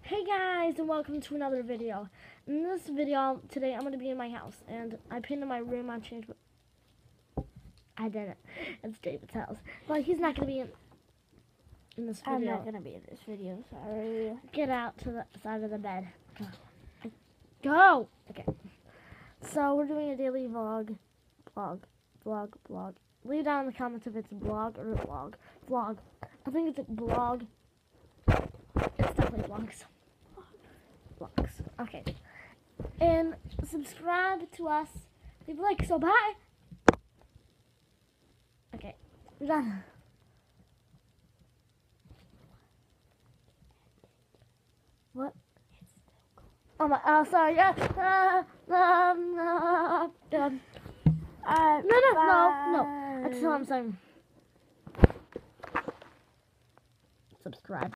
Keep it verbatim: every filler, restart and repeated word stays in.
Hey guys, and welcome to another video. In this video today, I'm going to be in my house, and I painted my room. I changed. I didn't. It's David's house, but he's not going to be in in this video. I'm not going to be in this video. Sorry. Get out to the side of the bed. Go. Go. Okay. So we're doing a daily vlog, vlog, vlog, vlog. Leave down in the comments if it's a vlog or a vlog. Vlog. I think it's a blog. It's definitely vlogs. Vlogs. Okay. And subscribe to us. Leave a like. So bye. Okay. We're done. What? Oh my. Oh, sorry. Uh, uh, um, uh, done. Uh, No, no, no, no. That's what I'm saying. Subscribe.